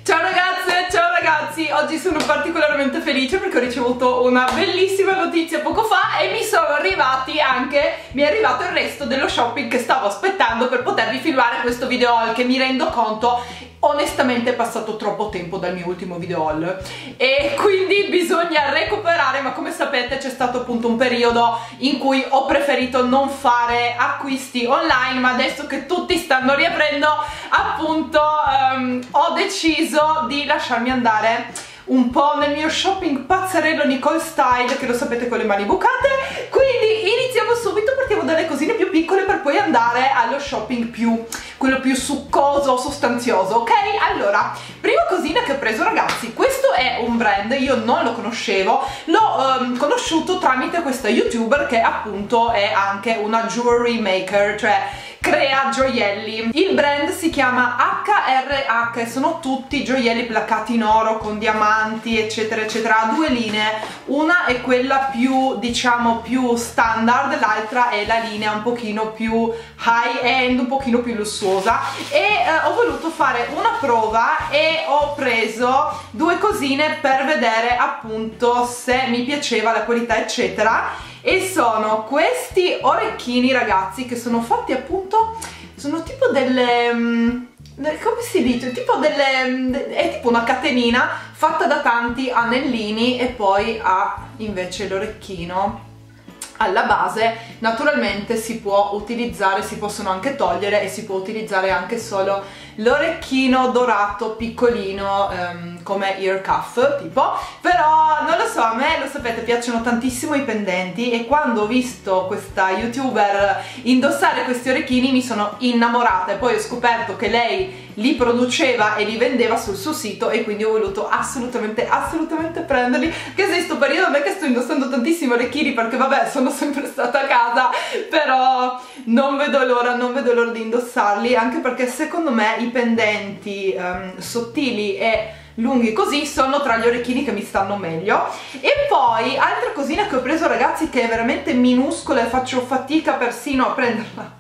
Ciao ragazze, ciao ragazzi, oggi sono particolarmente felice perché ho ricevuto una bellissima notizia poco fa e mi è arrivato il resto dello shopping che stavo aspettando per potervi filmare questo video haul, che mi rendo conto onestamente è passato troppo tempo dal mio ultimo video haul e quindi bisogna recuperare, ma come sapete c'è stato appunto un periodo in cui ho preferito non fare acquisti online, ma adesso che tutti stanno riaprendo appunto ho deciso di lasciarmi andare un po' nel mio shopping pazzerello Nicole Style, che lo sapete, con le mani bucate. Quindi iniziamo subito, partiamo dalle cosine più piccole per poi andare allo shopping quello più succoso, sostanzioso, ok? Allora, prima cosina che ho preso, ragazzi, questo è un brand, io non lo conoscevo, l'ho conosciuto tramite questa youtuber che appunto è anche una jewelry maker, cioè crea gioielli. Il brand si chiama HRH e sono tutti gioielli placcati in oro con diamanti eccetera eccetera. Ha due linee, una è quella più, diciamo, più standard, l'altra è la linea un pochino più high end, un pochino più lussuosa, e ho voluto fare una prova e ho preso due cosine per vedere appunto se mi piaceva la qualità eccetera. E sono questi orecchini, ragazzi, che sono fatti appunto, sono tipo delle, come si dice? Tipo delle, è tipo una catenina fatta da tanti anellini e poi ha invece l'orecchino alla base. Naturalmente si può utilizzare, si possono anche togliere e si può utilizzare anche solo l'orecchino dorato piccolino come ear cuff tipo, però non lo so, a me, lo sapete, piacciono tantissimo i pendenti e quando ho visto questa youtuber indossare questi orecchini mi sono innamorata e poi ho scoperto che lei li produceva e li vendeva sul suo sito e quindi ho voluto assolutamente prenderli, che in questo periodo non è che sto indossando tantissimi orecchini perché vabbè sono sempre stata a casa, però non vedo l'ora di indossarli, anche perché secondo me i pendenti sottili e lunghi così sono tra gli orecchini che mi stanno meglio. E poi altra cosina che ho preso, ragazzi, che è veramente minuscola e faccio fatica persino a prenderla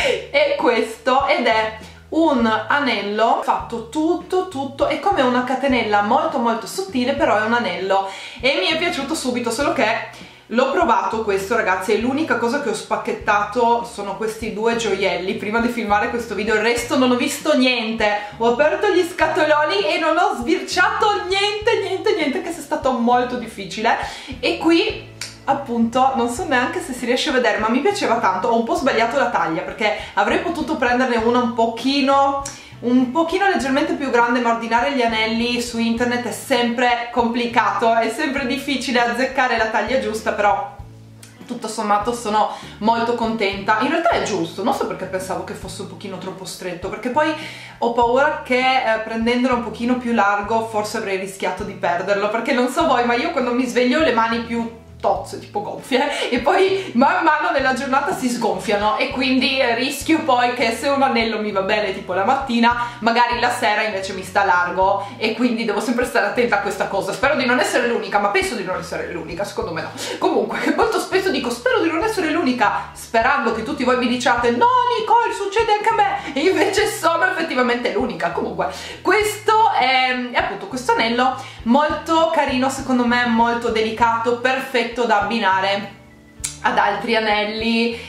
è questo, ed è un anello fatto tutto, è come una catenella molto sottile, però è un anello e mi è piaciuto subito, solo che l'ho provato questo, ragazzi, e l'unica cosa che ho spacchettato sono questi due gioielli prima di filmare questo video, il resto non ho visto niente, ho aperto gli scatoloni e non ho sbirciato niente, che è stato molto difficile. E qui appunto non so neanche se si riesce a vedere, ma mi piaceva tanto. Ho un po' sbagliato la taglia perché avrei potuto prenderne una un pochino leggermente più grande, ma ordinare gli anelli su internet è sempre complicato, è sempre difficile azzeccare la taglia giusta, però tutto sommato sono molto contenta. In realtà è giusto, non so perché pensavo che fosse un pochino troppo stretto, perché poi ho paura che prendendolo un pochino più largo forse avrei rischiato di perderlo, perché non so voi, ma io quando mi sveglio ho le mani più tozze, tipo gonfie, e poi man mano nella giornata si sgonfiano e quindi rischio poi che se un anello mi va bene tipo la mattina, magari la sera invece mi sta largo, e quindi devo sempre stare attenta a questa cosa. Spero di non essere l'unica, ma penso di non essere l'unica, secondo me no. Comunque molto spesso dico spero di non essere l'unica, sperando che tutti voi mi diciate no Nicole, succede anche a me, e invece sono effettivamente l'unica. Comunque questo è appunto questo anello molto carino, secondo me molto delicato, perfetto da abbinare ad altri anelli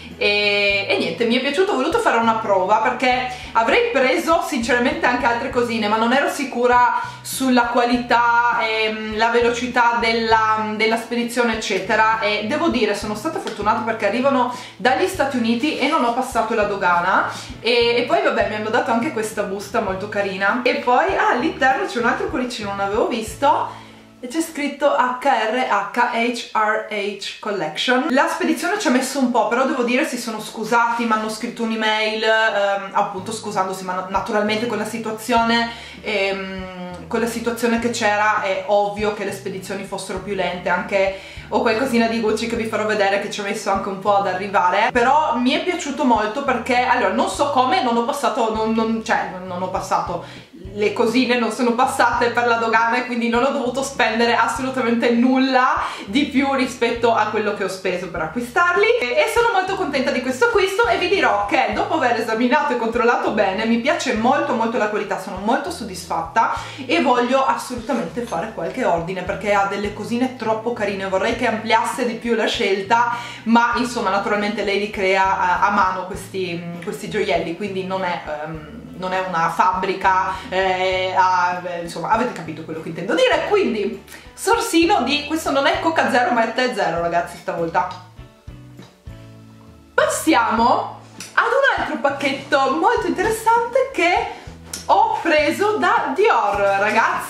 e niente, mi è piaciuto. Ho voluto fare una prova perché avrei preso sinceramente anche altre cosine, ma non ero sicura sulla qualità e la velocità della spedizione eccetera, e devo dire sono stata fortunata perché arrivano dagli Stati Uniti e non ho passato la dogana, e poi vabbè mi hanno dato anche questa busta molto carina, e poi all'interno c'è un altro cuoricino, non avevo visto, e c'è scritto HRH Collection. La spedizione ci ha messo un po', però devo dire si sono scusati, mi hanno scritto un'email appunto scusandosi, ma naturalmente con la situazione che c'era è ovvio che le spedizioni fossero più lente. Anche ho qualcosina di Gucci che vi farò vedere che ci ha messo anche un po' ad arrivare, però mi è piaciuto molto perché allora non so come non ho passato le cosine non sono passate per la dogana e quindi non ho dovuto spendere assolutamente nulla di più rispetto a quello che ho speso per acquistarli, e sono molto contenta di questo acquisto, e vi dirò che dopo aver esaminato e controllato bene mi piace molto molto la qualità, sono molto soddisfatta e voglio assolutamente fare qualche ordine perché ha delle cosine troppo carine. Vorrei che ampliasse di più la scelta, ma insomma naturalmente lei li crea a mano questi gioielli, quindi non è una fabbrica, insomma avete capito quello che intendo dire. Quindi sorsino di, questo non è Coca Zero ma è tè zero ragazzi stavolta. Passiamo ad un altro pacchetto molto interessante che ho preso da Dior, ragazzi.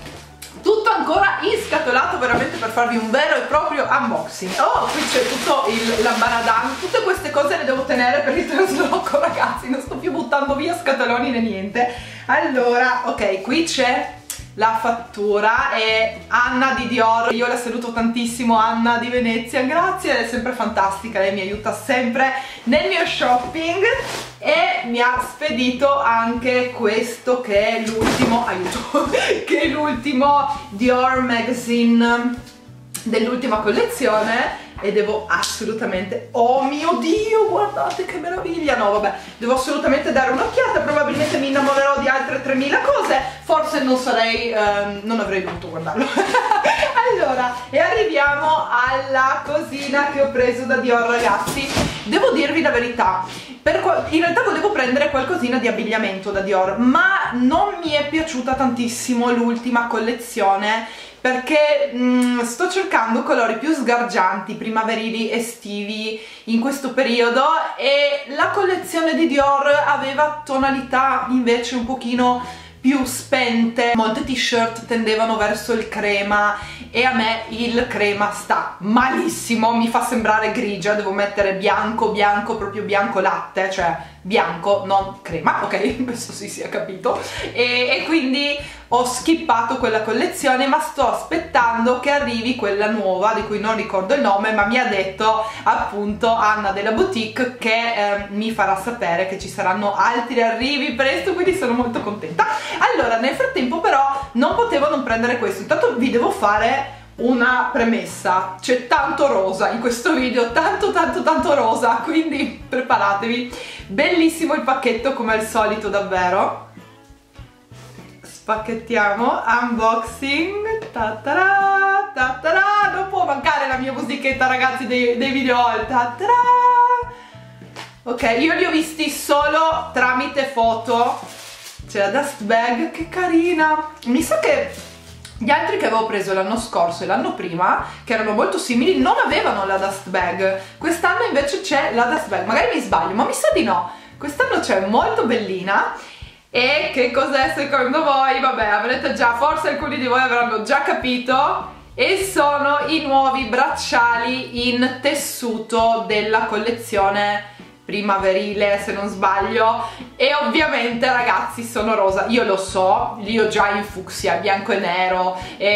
Tutto ancora inscatolato veramente per farvi un vero e proprio unboxing. Oh, qui c'è tutto l'ambaradan, tutte queste cose le devo tenere per il trasloco, ragazzi, non sto più buttando via scatoloni né niente. Allora, ok, qui c'è la fattura, è Anna di Dior, io la saluto tantissimo, Anna di Venezia, grazie, è sempre fantastica, lei mi aiuta sempre nel mio shopping, e mi ha spedito anche questo che è l'ultimo, aiuto, che è l'ultimo Dior Magazine dell'ultima collezione, e devo assolutamente, oh mio Dio, guardate che meraviglia, no vabbè, devo assolutamente dare un'occhiata, probabilmente mi innamorerò di altre 3000 cose, forse non sarei, non avrei dovuto guardarlo. Allora, e arriviamo alla cosina che ho preso da Dior, ragazzi. Devo dirvi la verità, in realtà volevo prendere qualcosina di abbigliamento da Dior, ma non mi è piaciuta tantissimo l'ultima collezione, perché sto cercando colori più sgargianti, primaverili, estivi in questo periodo, e la collezione di Dior aveva tonalità invece un pochino più spente. Molte t-shirt tendevano verso il crema e a me il crema sta malissimo, mi fa sembrare grigia, devo mettere bianco, bianco, proprio bianco latte, cioè bianco, non crema, ok? Questo sì, si è capito, e quindi ho skippato quella collezione, ma sto aspettando che arrivi quella nuova di cui non ricordo il nome, ma mi ha detto appunto Anna della boutique che mi farà sapere che ci saranno altri arrivi presto, quindi sono molto contenta. Allora, nel frattempo però non potevo non prendere questo. Intanto vi devo fare una premessa, c'è tanto rosa in questo video, tanto tanto tanto rosa, quindi preparatevi. Bellissimo il pacchetto come al solito, davvero. Spacchettiamo, unboxing, ta-ta-ra, ta-ta-ra. Non può mancare la mia musichetta, ragazzi, dei video haul, ta-ta-ra. Ok, io li ho visti solo tramite foto. C'è la dust bag, che carina. Mi sa che gli altri che avevo preso l'anno scorso e l'anno prima, che erano molto simili, non avevano la dust bag. Quest'anno invece c'è la dust bag, magari mi sbaglio, ma mi sa di no. Quest'anno c'è, molto bellina. E che cos'è secondo voi? Vabbè, avrete già, forse alcuni di voi avranno già capito, e sono i nuovi bracciali in tessuto della collezione primaverile, se non sbaglio, e ovviamente ragazzi sono rosa, io lo so, li ho già in fucsia, bianco e nero,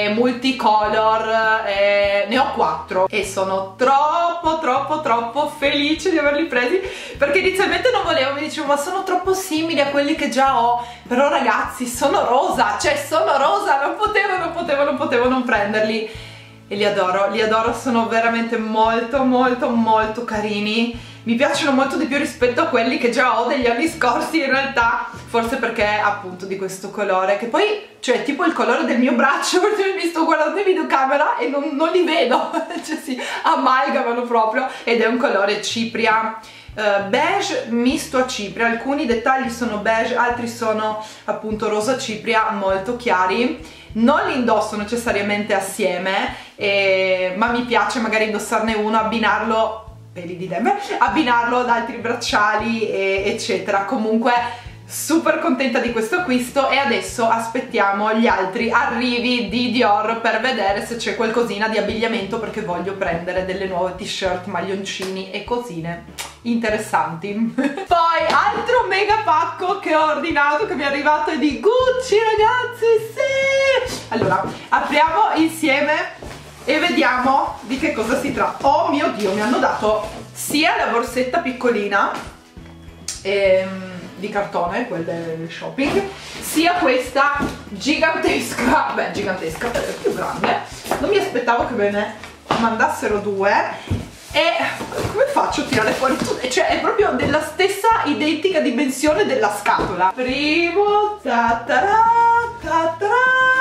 multicolor, ne ho 4 e sono troppo felice di averli presi, perché inizialmente non volevo, mi dicevo ma sono troppo simili a quelli che già ho, però ragazzi sono rosa, cioè sono rosa, non potevo non prenderli, e li adoro, sono veramente molto carini. Mi piacciono molto di più rispetto a quelli che già ho degli anni scorsi, in realtà, forse perché appunto di questo colore, che poi, cioè tipo il colore del mio braccio, perché mi sto guardando in videocamera e non li vedo, cioè si amalgamano proprio, ed è un colore cipria, beige misto a cipria, alcuni dettagli sono beige, altri sono appunto rosa cipria molto chiari. Non li indosso necessariamente assieme, ma mi piace magari indossarne uno, abbinarlo, peli di Denver, abbinarlo ad altri bracciali eccetera. Comunque super contenta di questo acquisto, e adesso aspettiamo gli altri arrivi di Dior per vedere se c'è qualcosina di abbigliamento, perché voglio prendere delle nuove t-shirt, maglioncini e cosine interessanti. Poi altro mega pacco che ho ordinato, che mi è arrivato, è di Gucci, ragazzi, sì! Allora apriamo insieme e vediamo di che cosa si tratta. Oh mio Dio, mi hanno dato sia la borsetta piccolina, di cartone, quelle del shopping, sia questa gigantesca, beh gigantesca, più grande. Non mi aspettavo che me ne mandassero due. E come faccio a tirare fuori tutto? Cioè è proprio della stessa identica dimensione della scatola. Primo, ta-ta-ra, ta-ta-ra.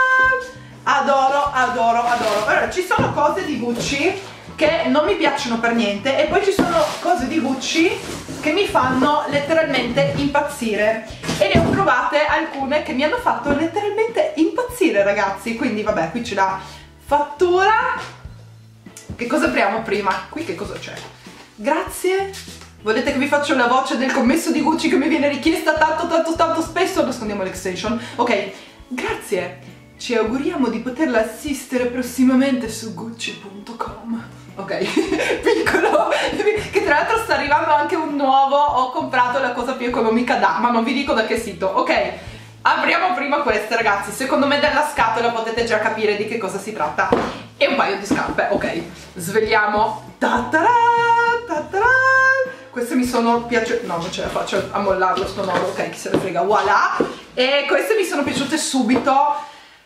Adoro, adoro, adoro. Allora, ci sono cose di Gucci che non mi piacciono per niente e poi ci sono cose di Gucci che mi fanno letteralmente impazzire, e ne ho provate alcune che mi hanno fatto letteralmente impazzire, ragazzi. Quindi vabbè, qui c'è la fattura. Che cosa apriamo prima? Qui che cosa c'è? Grazie. Volete che vi faccia la voce del commesso di Gucci che mi viene richiesta tanto spesso? Nascondiamo l'extension. Ok, grazie. Ci auguriamo di poterla assistere prossimamente su Gucci.com. Ok, piccolo, che tra l'altro sta arrivando anche un nuovo. Ho comprato la cosa più economica ma non vi dico da che sito. Ok, apriamo prima queste, ragazzi. Secondo me dalla scatola potete già capire di che cosa si tratta. E un paio di scarpe, ok. Svegliamo. Ta-ta-ra, ta-ta-ra. Queste mi sono piaciute. No, non ce la faccio a mollarlo sto nodo. Ok, chi se ne frega, voilà. E queste mi sono piaciute subito.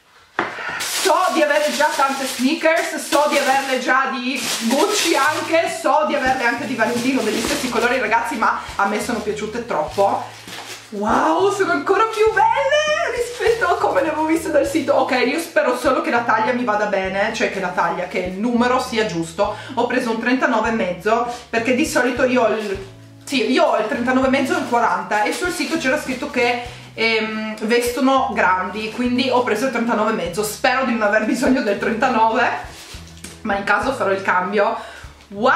So di avere già tante sneakers, so di averle già di Gucci anche, so di averle anche di Valentino degli stessi colori, ragazzi, ma a me sono piaciute troppo. Wow, sono ancora più belle rispetto a come le avevo viste dal sito. Ok, io spero solo che la taglia mi vada bene, cioè che la taglia, che il numero sia giusto. Ho preso un 39,5 perché di solito io ho il 39,5 e il 40 e sul sito c'era scritto che vestono grandi, quindi ho preso il 39,5. Spero di non aver bisogno del 39, ma in caso farò il cambio. Wow,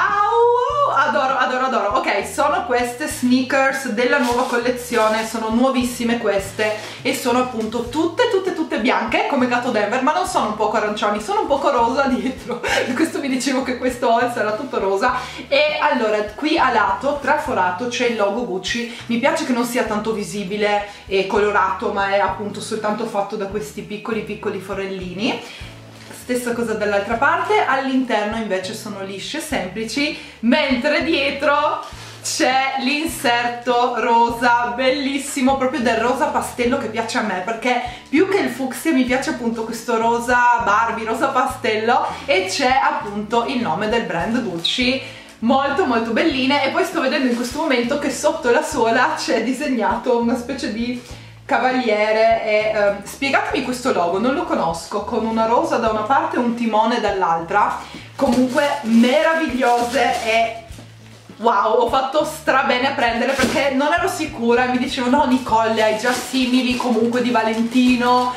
adoro, adoro, adoro. Ok, sono queste sneakers della nuova collezione, sono nuovissime queste e sono appunto tutte bianche come Gatto Denver, ma non sono un poco arancioni, sono un poco rosa dietro. Per questo vi dicevo che questo haul sarà tutto rosa. E allora, qui a lato, traforato, c'è il logo Gucci. Mi piace che non sia tanto visibile e colorato, ma è appunto soltanto fatto da questi piccoli forellini. Stessa cosa dall'altra parte, all'interno invece sono lisce, semplici, mentre dietro c'è l'inserto rosa, bellissimo, proprio del rosa pastello che piace a me, perché più che il fucsia mi piace appunto questo rosa Barbie, rosa pastello, e c'è appunto il nome del brand Gucci, molto belline. E poi sto vedendo in questo momento che sotto la suola c'è disegnato una specie di cavaliere e spiegatemi questo logo, non lo conosco, con una rosa da una parte e un timone dall'altra. Comunque meravigliose e wow, ho fatto strabene a prendere perché non ero sicura e mi dicevano no Nicole, hai già simili comunque di Valentino,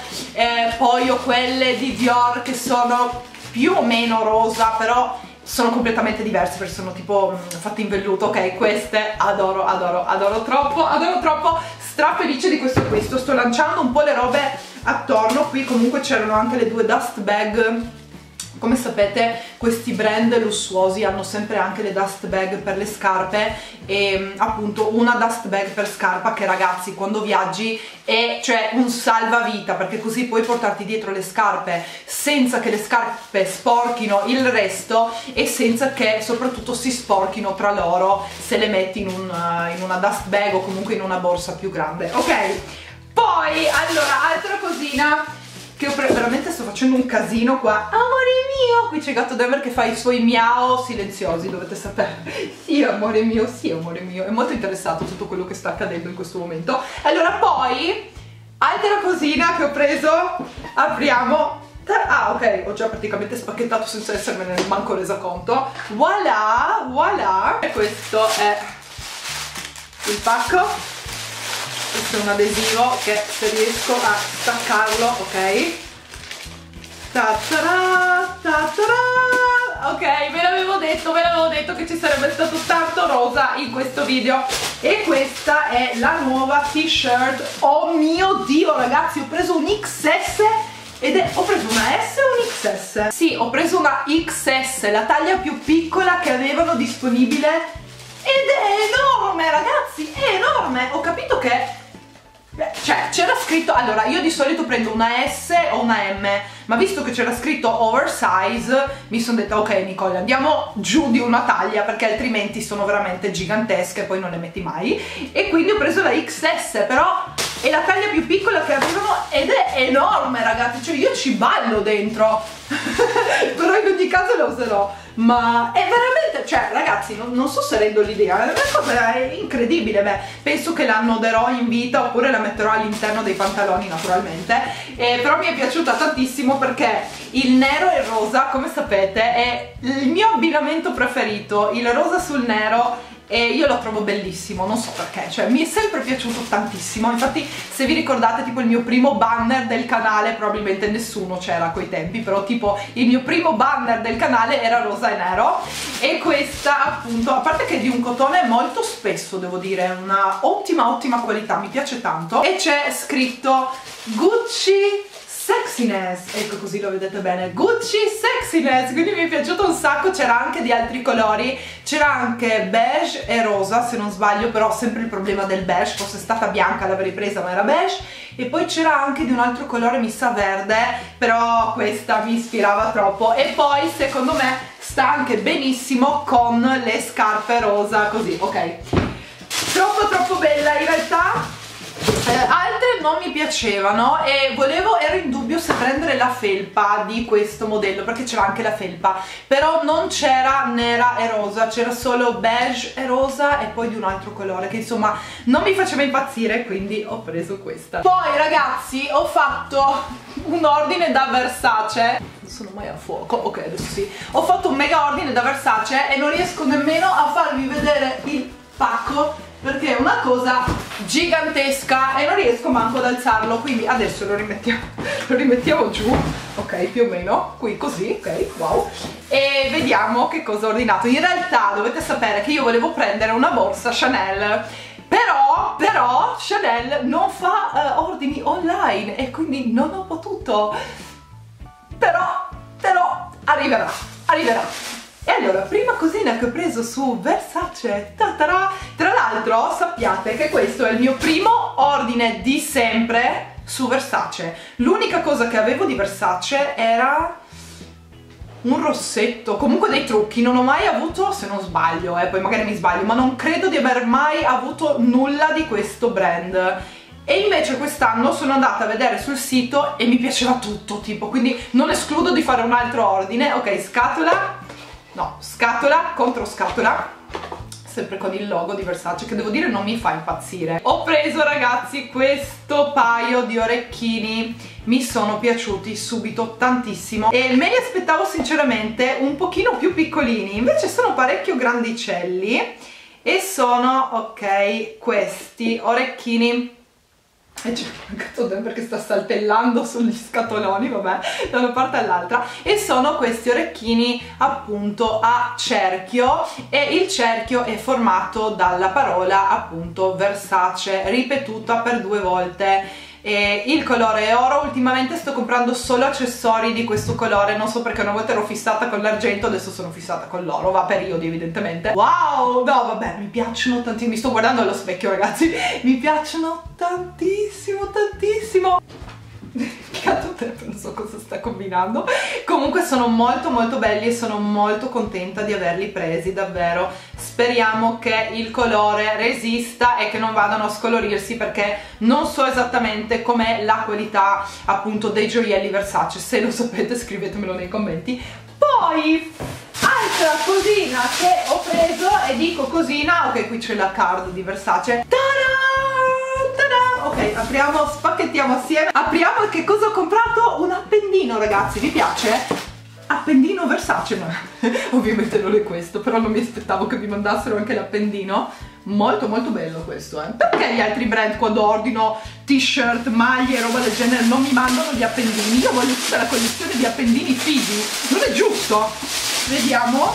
poi ho quelle di Dior che sono più o meno rosa, però sono completamente diverse perché sono tipo fatte in velluto. Ok, queste adoro, adoro, adoro troppo, stra felice di questo acquisto. Sto lanciando un po' le robe attorno. Qui comunque c'erano anche le due dust bag. Come sapete questi brand lussuosi hanno sempre anche le dust bag per le scarpe e appunto una dust bag per scarpa che, ragazzi, quando viaggi è cioè un salvavita, perché così puoi portarti dietro le scarpe senza che le scarpe sporchino il resto e senza che soprattutto si sporchino tra loro se le metti in una dust bag o comunque in una borsa più grande. Ok, poi allora altra cosina che veramente sto facendo un casino qua. Amore mio, qui c'è Gatto Denver che fa i suoi miau silenziosi, dovete sapere. Sì amore mio, è molto interessato a tutto quello che sta accadendo in questo momento. Allora poi altra cosina che ho preso, apriamo. Ah ok, ho già praticamente spacchettato senza essermene manco resa conto. Voilà, voilà. E questo è il pacco. Questo è un adesivo che se riesco a staccarlo, ok? Ta-ta-ra, ta-ta-ra. Ok, ve l'avevo detto che ci sarebbe stato tanto rosa in questo video. E questa è la nuova t-shirt. Oh mio Dio, ragazzi, ho preso un XS ho preso una S o un XS? Sì, ho preso una XS, la taglia più piccola che avevano disponibile. Ed è enorme, ragazzi, è enorme. Ho capito che Cioè c'era scritto, allora io di solito prendo una S o una M, ma visto che c'era scritto oversize mi sono detta ok Nicole, andiamo giù di una taglia perché altrimenti sono veramente gigantesche e poi non le metti mai, e quindi ho preso la XS, però è la taglia più piccola che avevano ed è enorme ragazzi, cioè io ci ballo dentro però in ogni caso la userò, ma è veramente, cioè ragazzi non so se rendo l'idea, è una cosa incredibile. Beh, penso che la annoderò in vita oppure la metterò all'interno dei pantaloni naturalmente, però mi è piaciuta tantissimo perché il nero e il rosa, come sapete, è il mio abbinamento preferito, il rosa sul nero, e io lo trovo bellissimo, non so perché, cioè mi è sempre piaciuto tantissimo. Infatti se vi ricordate tipo il mio primo banner del canale, probabilmente nessuno c'era a quei tempi, però tipo il mio primo banner del canale era rosa e nero, e questa appunto, a parte che è di un cotone molto spesso, devo dire, una ottima qualità, mi piace tanto, e c'è scritto Gucci Sexiness, ecco così lo vedete bene, Gucci Sexiness, quindi mi è piaciuto un sacco. C'era anche di altri colori, c'era anche beige e rosa se non sbaglio, però sempre il problema del beige, fosse stata bianca l'avrei presa ma era beige, e poi c'era anche di un altro colore, mi sa verde, però questa mi ispirava troppo, e poi secondo me sta anche benissimo con le scarpe rosa così, ok, troppo bella in realtà. Altre non mi piacevano e ero in dubbio se prendere la felpa di questo modello, perché c'era anche la felpa, però non c'era nera e rosa, c'era solo beige e rosa e poi di un altro colore che insomma non mi faceva impazzire, quindi ho preso questa. Poi ragazzi ho fatto un ordine da Versace, non sono mai a fuoco, ok adesso sì, ho fatto un mega ordine da Versace e non riesco nemmeno a farvi vedere il pacco perché è una cosa gigantesca e non riesco manco ad alzarlo, quindi adesso lo rimettiamo giù, ok, più o meno, qui così, ok, wow, e vediamo che cosa ho ordinato. In realtà dovete sapere che io volevo prendere una borsa Chanel, però Chanel non fa ordini online e quindi non ho potuto, però arriverà. E allora, prima cosina che ho preso su Versace, tra l'altro sappiate che questo è il mio primo ordine di sempre su Versace. L'unica cosa che avevo di Versace era un rossetto, comunque dei trucchi, non ho mai avuto, se non sbaglio, poi magari mi sbaglio, ma non credo di aver mai avuto nulla di questo brand. E invece quest'anno sono andata a vedere sul sito e mi piaceva tutto, tipo, quindi non escludo di fare un altro ordine. Ok, scatola contro scatola, sempre con il logo di Versace, che devo dire non mi fa impazzire. Ho preso ragazzi questo paio di orecchini, mi sono piaciuti subito tantissimo e me li aspettavo sinceramente un pochino più piccolini, invece sono parecchio grandicelli e sono, ok, questi orecchini. E c'è mancato Dan perché sta saltellando sugli scatoloni, vabbè, da una parte all'altra, e sono questi orecchini appunto a cerchio e il cerchio è formato dalla parola appunto Versace ripetuta per 2 volte. E il colore è oro, ultimamente sto comprando solo accessori di questo colore, non so perché una volta ero fissata con l'argento, adesso sono fissata con l'oro, va a periodi evidentemente. Wow, no vabbè, mi piacciono tantissimo, mi sto guardando allo specchio ragazzi, mi piacciono tantissimo. Non so cosa sta combinando. Comunque sono molto belli e sono molto contenta di averli presi, davvero. Speriamo che il colore resista e che non vadano a scolorirsi, perché non so esattamente com'è la qualità appunto dei gioielli Versace. Se lo sapete scrivetemelo nei commenti. Poi altra cosina che ho preso, e dico cosina, ok, qui c'è la card di Versace. Ok, apriamo, spacchettiamo assieme. Apriamo, e che cosa ho comprato? Un appendino ragazzi, vi piace? Appendino Versace, no? Ovviamente non è questo, però non mi aspettavo che mi mandassero anche l'appendino. Molto bello questo, Perché gli altri brand quando ordino t-shirt, maglie e roba del genere non mi mandano gli appendini? Io voglio tutta la collezione di appendini fighi, non è giusto? Vediamo.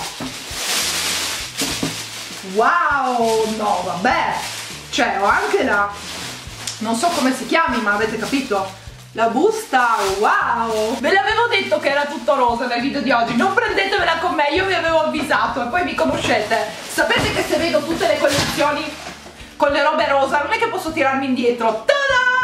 Wow, no vabbè, cioè ho anche la... non so come si chiami, ma avete capito? La busta, wow! Ve l'avevo detto che era tutto rosa nel video di oggi, non prendetevela con me, io vi avevo avvisato e poi mi conoscete. Sapete che se vedo tutte le collezioni con le robe rosa non è che posso tirarmi indietro. Tada!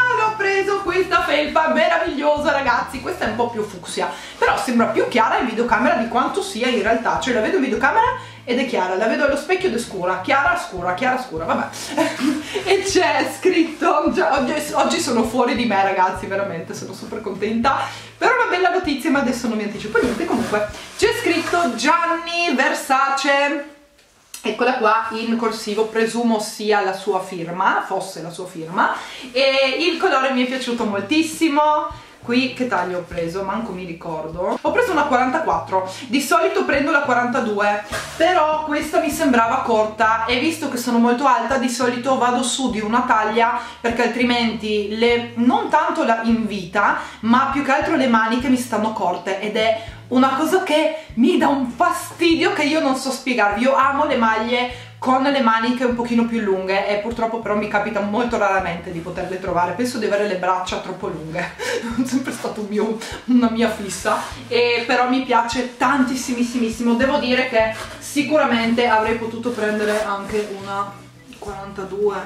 preso questa felpa meravigliosa, ragazzi. Questa è un po' più fucsia, però sembra più chiara in videocamera di quanto sia in realtà. Cioè la vedo in videocamera ed è chiara, la vedo allo specchio ed è scura, chiara scura, vabbè. E c'è scritto, oggi sono fuori di me, ragazzi, veramente sono super contenta per una bella notizia, ma adesso non vi anticipo niente. Comunque c'è scritto Gianni Versace, eccola qua in corsivo, presumo sia la sua firma, fosse la sua firma, e il colore mi è piaciuto moltissimo. Qui che taglio ho preso? Manco mi ricordo. Ho preso una 44, di solito prendo la 42, però questa mi sembrava corta e visto che sono molto alta di solito vado su di una taglia perché altrimenti non tanto in vita, ma più che altro le maniche mi stanno corte ed è una cosa che mi dà un fastidio che io non so spiegarvi. Io amo le maglie con le maniche un pochino più lunghe e purtroppo però mi capita molto raramente di poterle trovare. Penso di avere le braccia troppo lunghe, è sempre stato una mia fissa, e però mi piace tantissimissimo. Devo dire che sicuramente avrei potuto prendere anche una 42,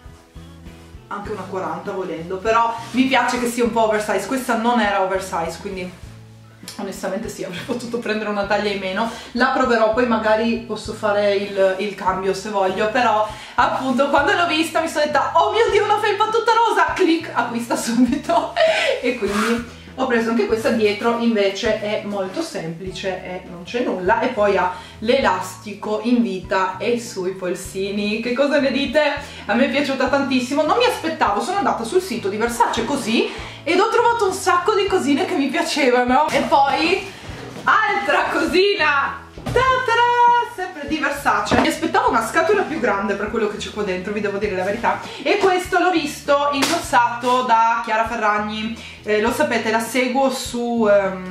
anche una 40 volendo, però mi piace che sia un po' oversize. Questa non era oversize, quindi onestamente sì, avrei potuto prendere una taglia in meno. La proverò, poi magari posso fare il cambio se voglio, però appunto quando l'ho vista mi sono detta oh mio Dio, una felpa tutta rosa, clic, acquista subito. E quindi ho preso anche questa. Dietro invece è molto semplice e non c'è nulla, e poi ha l'elastico in vita e sui polsini. Che cosa ne dite? A me è piaciuta tantissimo, non mi aspettavo, sono andata sul sito di Versace così ed ho trovato un sacco di cosine che mi piacevano. E poi altra cosina, ta-ta-da, sempre di Versace. Mi aspettavo una scatola più grande per quello che c'è qua dentro, vi devo dire la verità, e questo l'ho visto indossato da Chiara Ferragni. Lo sapete, la seguo su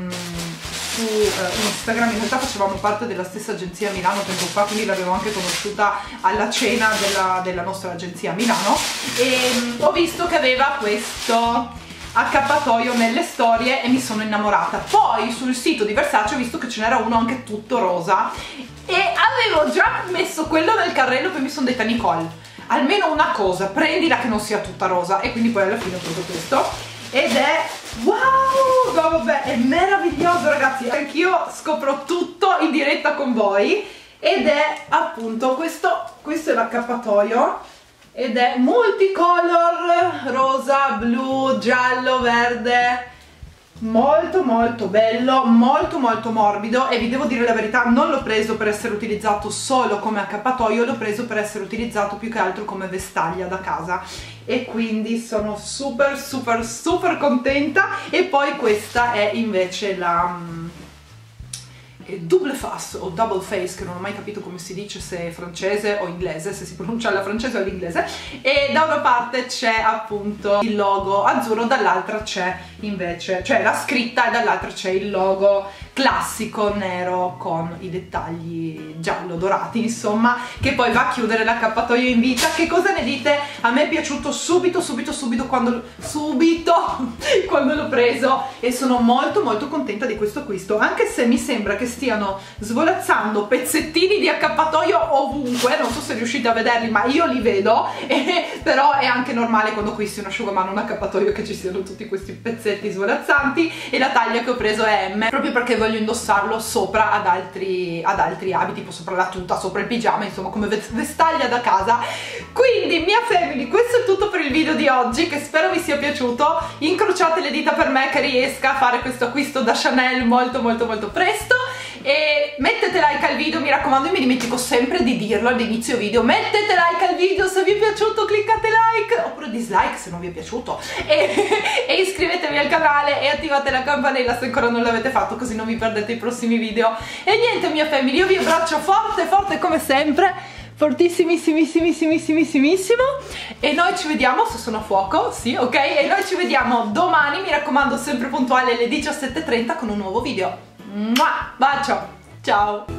Instagram. In realtà facevamo parte della stessa agenzia a Milano tempo fa, quindi l'avevo anche conosciuta alla cena della nostra agenzia a Milano, e ho visto che aveva questo accappatoio nelle storie e mi sono innamorata. Poi sul sito di Versace ho visto che ce n'era uno anche tutto rosa e avevo già messo quello nel carrello, poi mi sono detta Nicole, almeno una cosa, prendila che non sia tutta rosa, e quindi poi alla fine ho preso questo ed è wow, vabbè, è meraviglioso, ragazzi. Anch'io scopro tutto in diretta con voi, ed è appunto questo è l'accappatoio ed è multicolor, rosa, blu, giallo, verde, molto molto bello, molto morbido. E vi devo dire la verità, non l'ho preso per essere utilizzato solo come accappatoio, l'ho preso per essere utilizzato più che altro come vestaglia da casa, e quindi sono super contenta. E poi questa è invece la double face o double face, che non ho mai capito come si dice, se è francese o inglese, se si pronuncia alla francese o all'inglese, e da una parte c'è appunto il logo azzurro, dall'altra c'è invece, cioè la scritta, e dall'altra c'è il logo classico nero con i dettagli giallo dorati, insomma, che poi va a chiudere l'accappatoio in vita. Che cosa ne dite? A me è piaciuto subito quando l'ho preso, e sono molto contenta di questo acquisto, anche se mi sembra che stiano svolazzando pezzettini di accappatoio ovunque. Non so se riuscite a vederli, ma io li vedo, però è anche normale quando acquisti un asciugamano, un accappatoio, che ci siano tutti questi pezzetti svolazzanti. E la taglia che ho preso è M, proprio perché voglio indossarlo sopra ad altri abiti, tipo sopra la tuta, sopra il pigiama, insomma come vestaglia da casa. Quindi mia family, questo è tutto per il video di oggi, che spero vi sia piaciuto. Incrociate le dita per me che riesca a fare questo acquisto da Chanel molto presto, e mettete like al video, mi raccomando. Io mi dimentico sempre di dirlo all'inizio video: mettete like al video se vi è piaciuto, cliccate like, oppure dislike se non vi è piaciuto, e iscrivetevi al canale e attivate la campanella se ancora non l'avete fatto, così non vi perdete i prossimi video. E niente mia family, io vi abbraccio forte come sempre, fortissimissimissimo, e noi ci vediamo, se sono a fuoco, sì, ok, e noi ci vediamo domani, mi raccomando, sempre puntuale alle 17:30 con un nuovo video. Bacio, ciao!